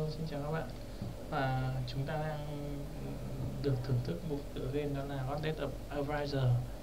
Xin chào các bạn. Và chúng ta đang được thưởng thức một tựa game đó là God Death of Ariser.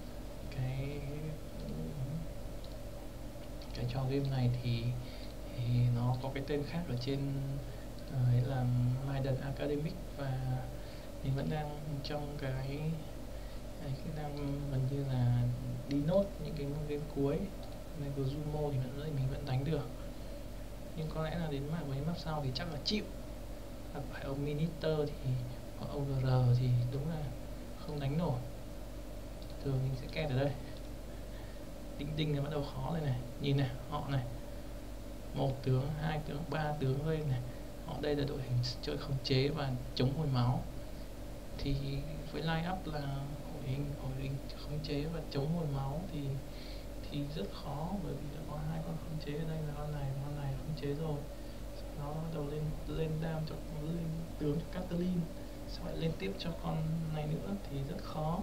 Cái trò game này thì nó có cái tên khác ở trên ấy là Maiden Academic, và mình vẫn đang trong cái đang gần như là đi nốt những cái game cuối. Nên Guzumo thì mình vẫn đánh được, nhưng có lẽ là đến mấy map sau thì chắc là chịu. Phải ông Minister thì hoặc ông GR thì đúng là không đánh nổi. Thường mình sẽ kẹt ở đây. Đinh là bắt đầu khó rồi này. Nhìn này, họ này, 1 tướng, 2 tướng, 3 tướng lên này. Họ đây là đội hình chơi khống chế và chống hồi máu. Thì với line up là hội hình khống chế và chống hồi máu thì rất khó, bởi vì đã có 2 con khống chế ở đây, là con này khống chế rồi. Nó bắt đầu lên đam cho lên tướng cho Catalin, sau lại lên tiếp cho con này nữa thì rất khó.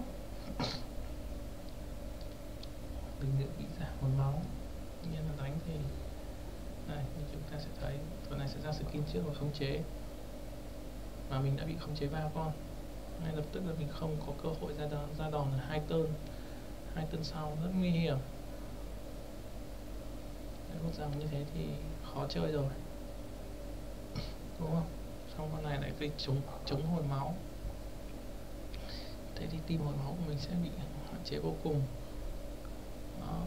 Đừng nữa bị giảm hồi máu. Tuy nhiên là đánh thì này, như chúng ta sẽ thấy tuần này sẽ ra skin trước và khống chế, mà mình đã bị khống chế 3 con. Ngay lập tức là mình không có cơ hội ra đòn là 2 turn sau, rất nguy hiểm. Một rằng như thế thì khó chơi rồi, đúng không? Xong con này lại gây chống hồi máu, thế thì team hồi máu của mình sẽ bị hạn chế vô cùng. Đó.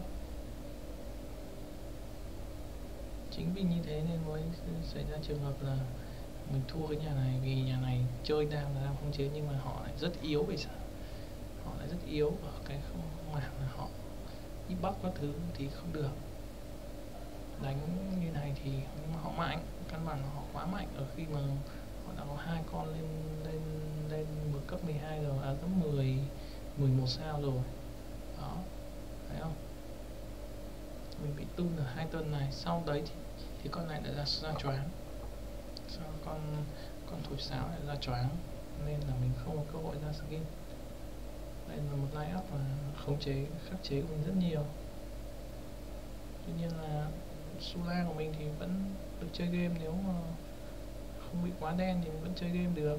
Chính vì như thế nên mới xảy ra trường hợp là mình thua cái nhà này, vì nhà này chơi đam là đam khống chế, nhưng mà họ lại rất yếu. Vì sao? Họ lại rất yếu ở cái mảng là họ đi bóc các thứ thì không được. Đánh như này thì họ mạnh, căn bản là họ quá mạnh. Ở khi mà họ đã có 2 con lên một cấp 12 rồi, cấp 11 sao rồi. Đó, thấy không? Mình bị tung ở 2 tuần này, sau đấy thì con này lại ra choáng. Sau con thổi sáo lại ra choáng, nên là mình không có cơ hội ra skin. Đây là một line up và khống chế, khắc chế của mình rất nhiều. Tuy nhiên là Sula của mình thì vẫn được chơi game, nếu mà không bị quá đen thì mình vẫn chơi game được.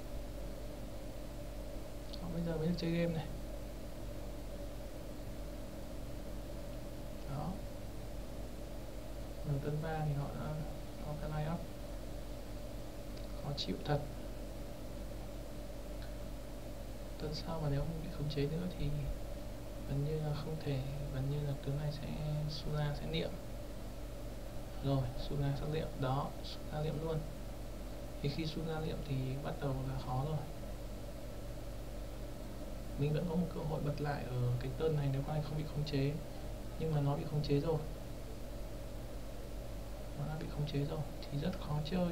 Bây giờ mới được chơi game này. Đó. Ở tân 3 thì họ đã có cái line up khó chịu thật. Tuần sau mà nếu không bị khống chế nữa thì gần như là không thể, gần như là tướng này sẽ Sula sẽ niệm rồi. Sula sẽ liệm đó, Sula liệm luôn. Thì khi Sula liệm thì bắt đầu là khó rồi. Mình vẫn có một cơ hội bật lại ở cái turn này nếu con này không bị khống chế, nhưng mà nó bị khống chế rồi, nó đã bị khống chế rồi thì rất khó chơi.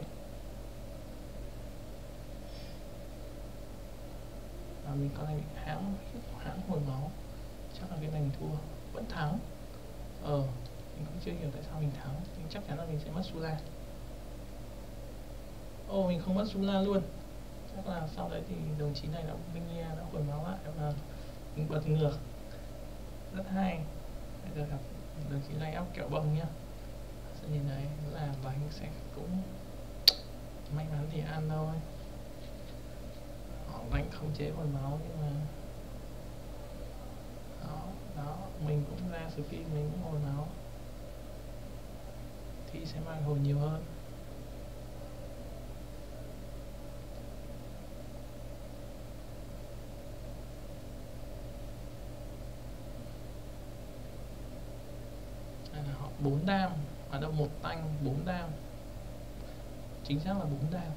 Và mình con này bị hãng hồi máu, chắc là cái này mình thua. Vẫn thắng. Mình cũng chưa hiểu tại sao mình thắng, nhưng chắc chắn là mình sẽ mất Sula. Mình không mất Sula luôn. Chắc là sau đấy thì đồng chí này đã hồi máu lại và mình bật ngược, rất hay. Bây giờ gặp đồng chí này áp kẹo bông nhá. Sẽ nhìn thấy là bánh sẽ cũng may mắn thì ăn thôi. Họ đánh khống chế hồi máu, nhưng mà đó mình cũng ra skin, mình cũng hồi máu thì sẽ mang hồi nhiều hơn. Đây là họ 4 đam, ở đâu 1 tanh 4 đam, chính xác là 4 đam,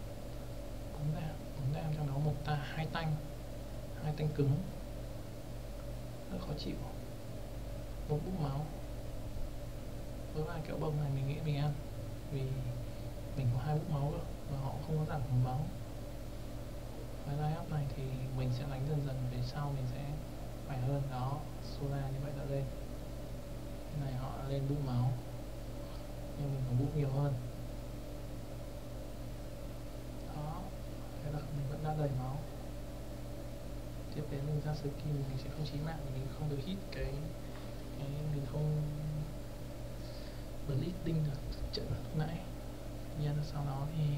4 đam trong đó 2 tanh cứng, rất khó chịu. 1 bút máu. Với vài kẹo bông này mình nghĩ mình ăn, vì mình có 2 bút máu rồi và họ không có giảm hồi máu. Với line up này thì mình sẽ đánh dần về sau, mình sẽ khỏe hơn. Đó, Sula như vậy đã lên. Cái này họ đã lên bút máu, nhưng mình còn bút nhiều hơn. Đó, thế là mình vẫn đã đầy máu. Tiếp đến mình ra skin mình sẽ không chí mạng, mình không được hit cái mình không bleeding được trận lúc nãy. Nhân sau đó thì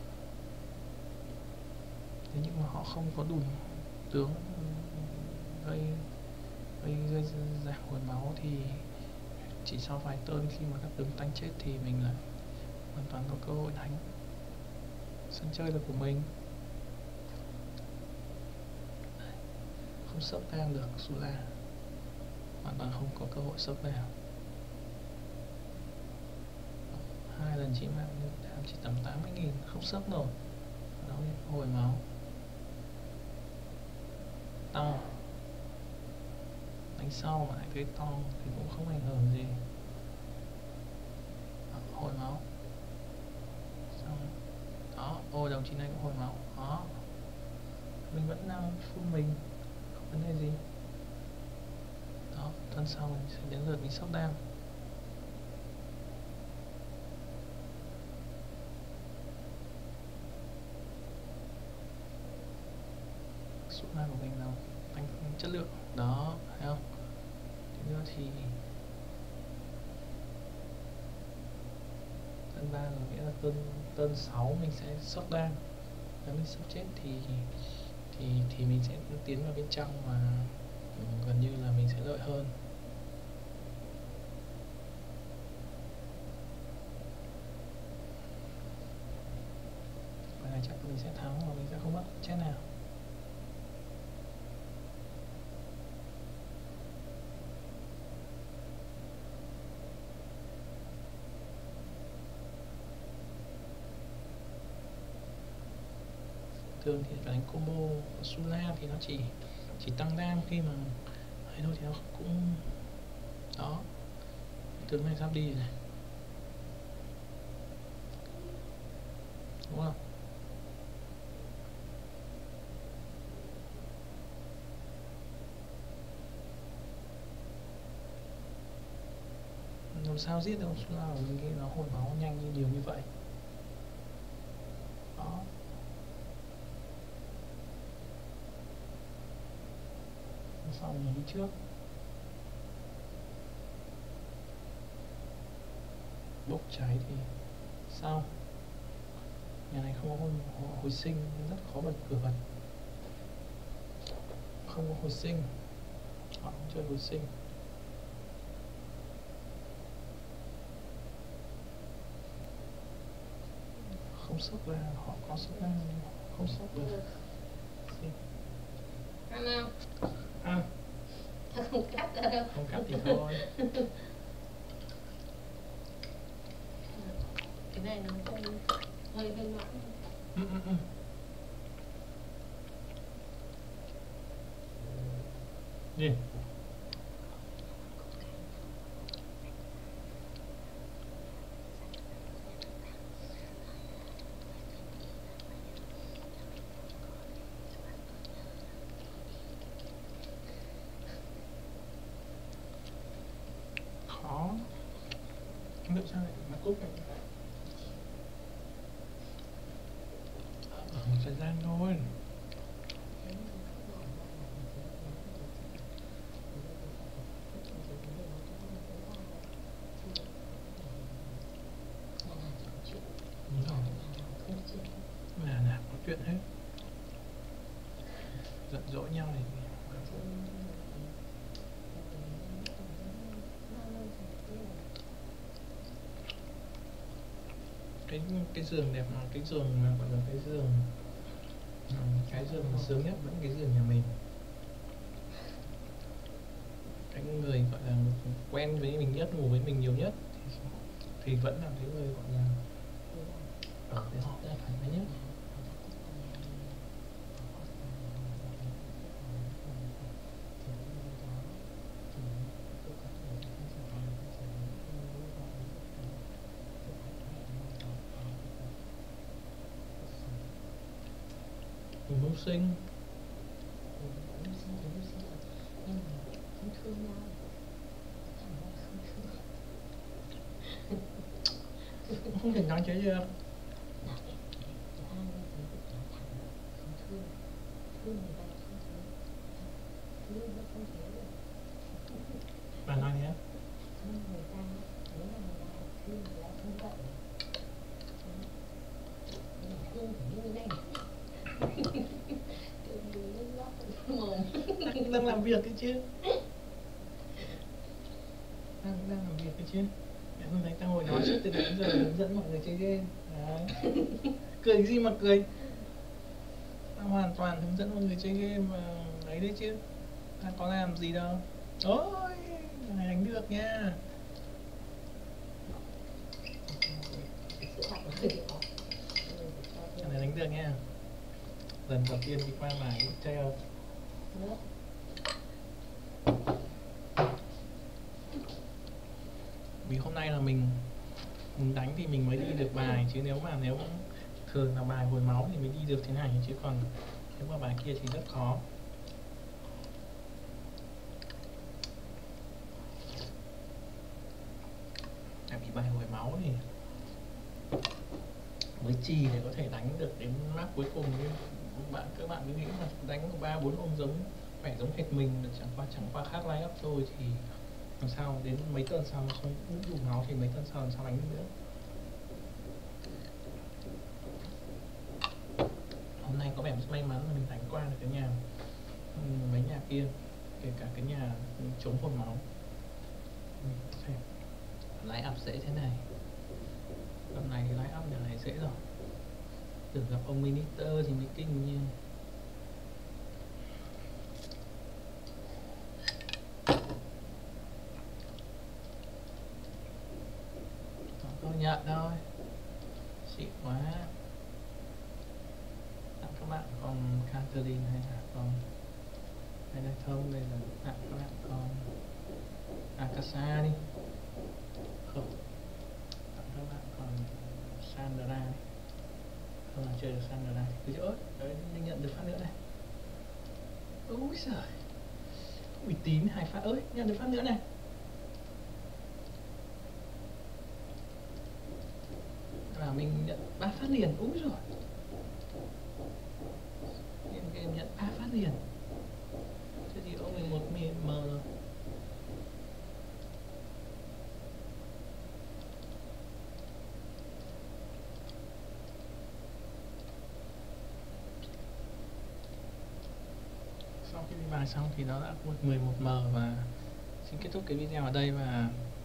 nếu như mà họ không có đủ tướng gây giảm hồi máu thì chỉ sau vài turn khi mà các tướng tanh chết thì mình lại hoàn toàn có cơ hội đánh. Sân chơi là của mình, không sốc đang được Sula, hoàn toàn không có cơ hội sốc nào. 2 lần chí mạng đam chỉ tầm 80.000, không sốc nổi. Đó hồi máu to, đánh sau mà lại cái to thì cũng không ảnh hưởng gì. Đó, hồi máu xong đó, ôi đồng chí này cũng hồi máu đó, mình vẫn đang full mình, không vấn đề gì. Đó, tuần sau mình sẽ đến lượt mình sốc đam. Số của mình là tăng chất lượng đó, thấy không? Tiếp nữa thì turn 3 rồi, nghĩa là turn 6 mình sẽ sốc đam. Nếu mình sốc chết thì mình sẽ tiến vào bên trong và gần như là mình sẽ lợi hơn. Và này chắc mình sẽ thắng và mình sẽ không mất chết nào. Thường thì đánh combo Sula thì nó chỉ tăng đam khi mà ấy thôi, thì nó cũng đó, tướng này sắp đi này, đúng không? Làm sao giết được Sula của mình khi nó hồi máu nhanh như nhiều như vậy. Đó, sau mình đi trước, bốc cháy thì sao? Nhà này không có hồi sinh, rất khó bật cửa bật, không có hồi sinh, họ không chơi hồi sinh. Không sốc ra, họ có sốc ra không sốc được. Ăn không? Ăn. Không cắt ra đâu. Không cắt thì thôi. Cái này nó hơi loãng. Gì? Khó. Không biết sao lại mà cúp này. Một thời gian thôi. Là có chuyện hết, giận dỗi nhau thì cái giường đẹp mà cái giường mà gọi là cái giường mà sướng nhất vẫn cái giường nhà mình. Cái người gọi là quen với mình nhất, ngủ với mình nhiều nhất thì vẫn là cái người gọi là ở với họ rất là thoải mái nhất. Mưu sinh không thể nói chơi chưa. Bà nói nhé. làm việc cái chứ. Đang làm việc cái chứ. Em không thấy tao ngồi nói suốt từ nãy giờ hướng dẫn mọi người chơi game. Đấy. Cười gì mà cười. Tao hoàn toàn hướng dẫn mọi người chơi game và ấy đấy chứ. Tao có làm gì đâu. Ôi, này đánh được nha. Cái này đánh được nha. Lần đầu tiên đi qua mài chơi không? Vì hôm nay là mình đánh thì mình mới đi được bài, chứ nếu thường là bài hồi máu thì mới đi được thế này, chứ còn nếu mà bài kia thì rất khó. Tại vì bài hồi máu thì với chì thì có thể đánh được đến map cuối cùng, nhưng các bạn cứ nghĩ là đánh 3-4 ông giống phải giống hệt mình, chẳng qua khác line up thôi, thì làm sao đến mấy tuần sau không đủ máu thì mấy tuần sau làm sao đánh được nữa. Hôm nay có vẻ rất may mắn là mình đánh qua được cái nhà mấy nhà kia, kể cả cái nhà chống hồn máu. Line up dễ thế này, lần này line up nhà này dễ rồi. Tưởng gặp ông Minister thì mới kinh nha. Tôi nhận thôi, xịn quá. Tặng các bạn con Catherine hay là con hay là không, đây là tặng các bạn con Akasa đi. Không, tặng các bạn con Sandra đi. Không là chơi được Sandra thì cứ ớt đấy, mình nhận được phát nữa này. Úi giời, uy tín 2 phát ơi, nhận được phát nữa này. Và mình nhận 3 phát liền, úi rồi. Game nhận 3 phát liền. Thế thì ông mình 1M rồi. Sau khi đi bài xong thì nó đã 11M và xin kết thúc cái video ở đây, và